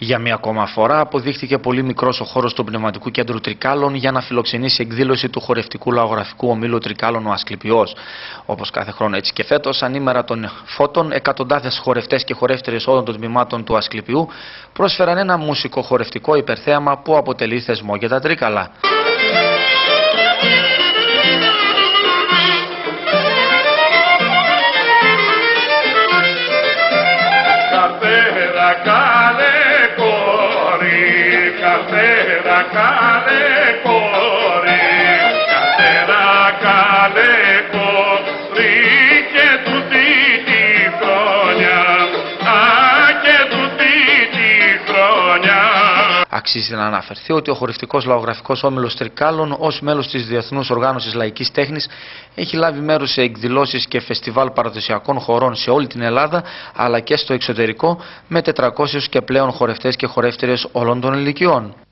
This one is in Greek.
Για μία ακόμα φορά αποδείχθηκε πολύ μικρός ο χώρος του Πνευματικού Κέντρου Τρικάλων για να φιλοξενήσει εκδήλωση του χορευτικού λαογραφικού ομίλου Τρικάλων ο Ασκληπιός. Όπως κάθε χρόνο, έτσι και φέτος, ανήμερα των φώτων, εκατοντάδες χορευτές και χορεύτριες όλων των τμήματων του Ασκληπιού πρόσφεραν ένα μουσικο-χορευτικό υπερθέαμα που αποτελεί θεσμό για τα Τρίκαλα. Αξίζει να αναφερθεί ότι ο χορευτικός λαογραφικός όμιλος Τρικάλων, ως μέλος της Διεθνούς Οργάνωσης Λαϊκής Τέχνης, έχει λάβει μέρος σε εκδηλώσεις και φεστιβάλ παραδοσιακών χορών σε όλη την Ελλάδα αλλά και στο εξωτερικό, με 400 και πλέον χορευτές και χορεύτριες όλων των ηλικιών.